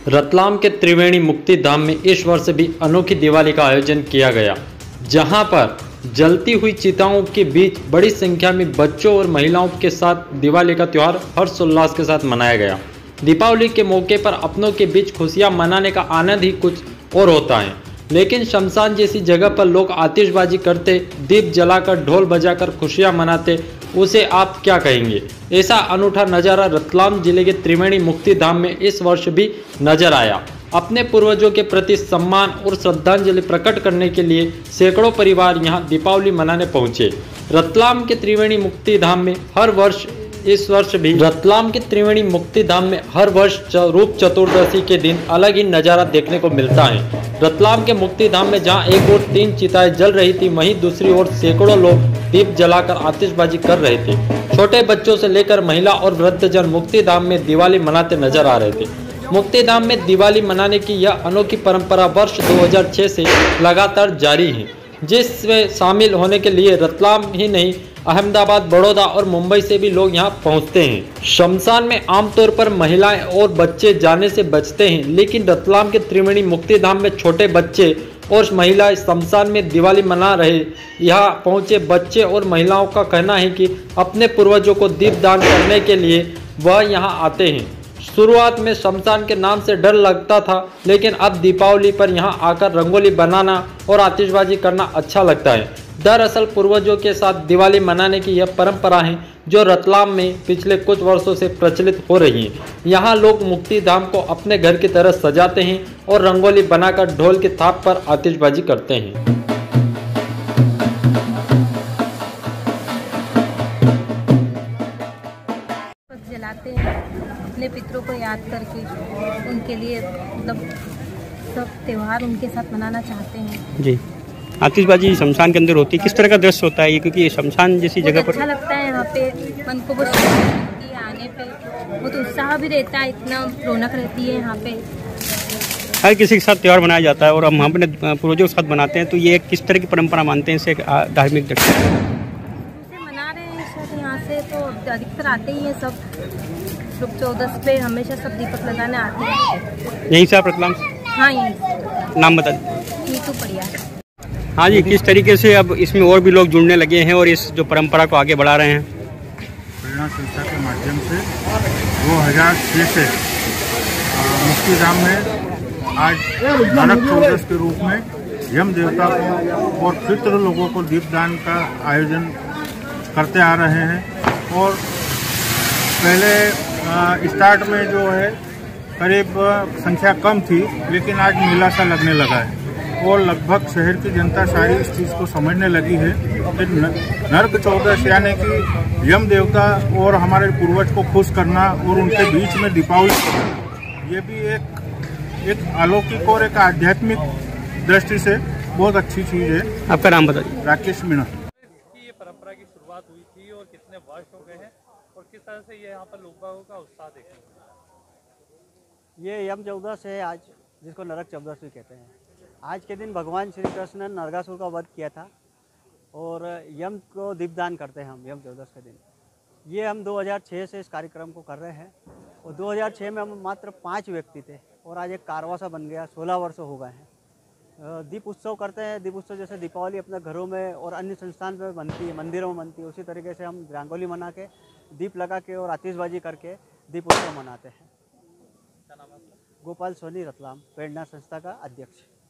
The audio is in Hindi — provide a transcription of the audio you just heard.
रतलाम के त्रिवेणी मुक्ति धाम में इस वर्ष भी अनोखी दिवाली का आयोजन किया गया, जहां पर जलती हुई चिताओं के बीच बड़ी संख्या में बच्चों और महिलाओं के साथ दिवाली का त्यौहार हर्षोल्लास के साथ मनाया गया। दीपावली के मौके पर अपनों के बीच खुशियां मनाने का आनंद ही कुछ और होता है, लेकिन शमशान जैसी जगह पर लोग आतिशबाजी करते, दीप जलाकर, ढोल बजाकर खुशियां मनाते, उसे आप क्या कहेंगे? ऐसा अनूठा नज़ारा रतलाम जिले के त्रिवेणी मुक्ति धाम में इस वर्ष भी नजर आया। अपने पूर्वजों के प्रति सम्मान और श्रद्धांजलि प्रकट करने के लिए सैकड़ों परिवार यहां दीपावली मनाने पहुंचे। रतलाम के त्रिवेणी मुक्ति धाम में हर वर्ष रतलाम के त्रिवेणी मुक्ति धाम में हर वर्ष रूप चतुर्दशी के दिन अलग ही नज़ारा देखने को मिलता है। रतलाम के मुक्ति धाम में जहां एक ओर 3 चिताएं जल रही थी, वहीं दूसरी ओर सैकड़ों लोग दीप जलाकर आतिशबाजी कर रहे थे। छोटे बच्चों से लेकर महिला और वृद्धजन मुक्ति धाम में दिवाली मनाते नजर आ रहे थे। मुक्ति धाम में दिवाली मनाने की यह अनोखी परंपरा वर्ष 2006 से लगातार जारी है, जिसमें शामिल होने के लिए रतलाम ही नहीं, अहमदाबाद, बड़ौदा और मुंबई से भी लोग यहां पहुंचते हैं। शमशान में आमतौर पर महिलाएं और बच्चे जाने से बचते हैं, लेकिन रतलाम के त्रिवेणी मुक्ति धाम में छोटे बच्चे और महिलाएं शमशान में दिवाली मना रहे। यहाँ पहुंचे बच्चे और महिलाओं का कहना है कि अपने पूर्वजों को दीपदान करने के लिए वह यहाँ आते हैं। शुरुआत में शमशान के नाम से डर लगता था, लेकिन अब दीपावली पर यहाँ आकर रंगोली बनाना और आतिशबाजी करना अच्छा लगता है। दरअसल पूर्वजों के साथ दिवाली मनाने की यह परंपरा है जो रतलाम में पिछले कुछ वर्षों से प्रचलित हो रही है। यहाँ लोग मुक्ति धाम को अपने घर की तरह सजाते हैं और रंगोली बनाकर ढोल की थाप पर आतिशबाजी करते हैं। जलाते हैं अपने पितरों को याद करके, उनके लिए मतलब सब त्यौहार उनके साथ मनाना चाहते हैं। जी, आतिशबाजी शमशान के अंदर होती है, किस तरह का दृश्य होता है ये? क्योंकि शमशान जैसी जगह पर अच्छा लगता है, यहाँ पे मन को बहुत शांति है, आने पे बहुत उत्साह भी रहता है, इतना रौनक रहती है यहाँ पे। हर किसी के साथ त्यौहार मनाया जाता है और हम अपने पूर्वजों के साथ बनाते हैं, तो ये किस तरह की परंपरा मानते हैं इसे धार्मिक दृष्टि से? मना रहे हैं शायद यहाँ से, तो अधिकतर आते ही हैं सब। शुभ 14 पे हमेशा सब दीपक लगाने आते हैं। यहीं से आप रतलाम से? हाँ, यहीं। नाम बता दीजिए। नीतू पड़िया। हाँ जी, किस तरीके से अब इसमें और भी लोग जुड़ने लगे हैं और इस जो परंपरा को आगे बढ़ा रहे हैं? प्रेरणा संस्था के माध्यम से 2006 से मुक्ति धाम में आज नरक चतुर्दशी के रूप में यम देवता को और पितृ लोगों को दीपदान का आयोजन करते आ रहे हैं। और पहले स्टार्ट में जो है करीब संख्या कम थी, लेकिन आज मेला सा लगने लगा है और लगभग शहर की जनता सारी इस चीज़ को समझने लगी है कि नरक चतुर्दशी यानी कि यम देवता और हमारे पूर्वज को खुश करना और उनके बीच में दीपावली करना, ये भी एक अलौकिक और एक आध्यात्मिक दृष्टि से बहुत अच्छी चीज़ है। आपका नाम बताइए। राकेश मीणा। ये परंपरा की शुरुआत हुई थी और कितने वर्ष हो गए हैं और किस तरह से ये यहाँ पर लोगों का उत्साह देखने को मिला? ये यम चौदस है आज, जिसको नरक चतुर्दशी कहते हैं। आज के दिन भगवान श्री कृष्ण ने नरकासुर का वध किया था और यम को दीपदान करते हैं हम यम चौदस के दिन। ये हम 2006 से इस कार्यक्रम को कर रहे हैं और 2006 में हम मात्र 5 व्यक्ति थे और आज एक कारवा सा बन गया, 16 वर्ष हो गए हैं। दीप उत्सव करते हैं। दीप उत्सव जैसे दीपावली अपने घरों में और अन्य संस्थान में बनती है, मंदिरों में बनती है, उसी तरीके से हम रंगोली मना के, दीप लगा के और आतिशबाजी करके दीप उत्सव मनाते हैं। गोपाल सोनी, रतलाम, प्रेरणा संस्था का अध्यक्ष।